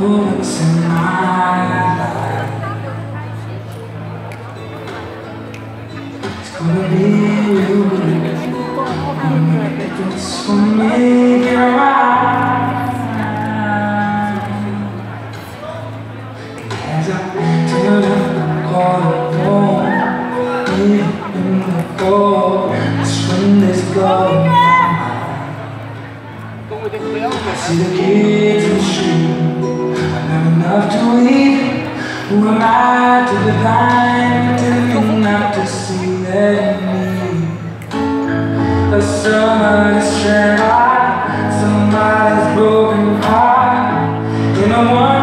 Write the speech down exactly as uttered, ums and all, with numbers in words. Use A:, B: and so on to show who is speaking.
A: moments in my life. It's gonna be you. It's gonna make it right. As I turn up the corner, in the fall, that's when this goes. I see the kids in the street, I'm not enough to eat. Who am I to be blind, pretending not to see that need? But somebody's trapped, somebody's broken heart, in a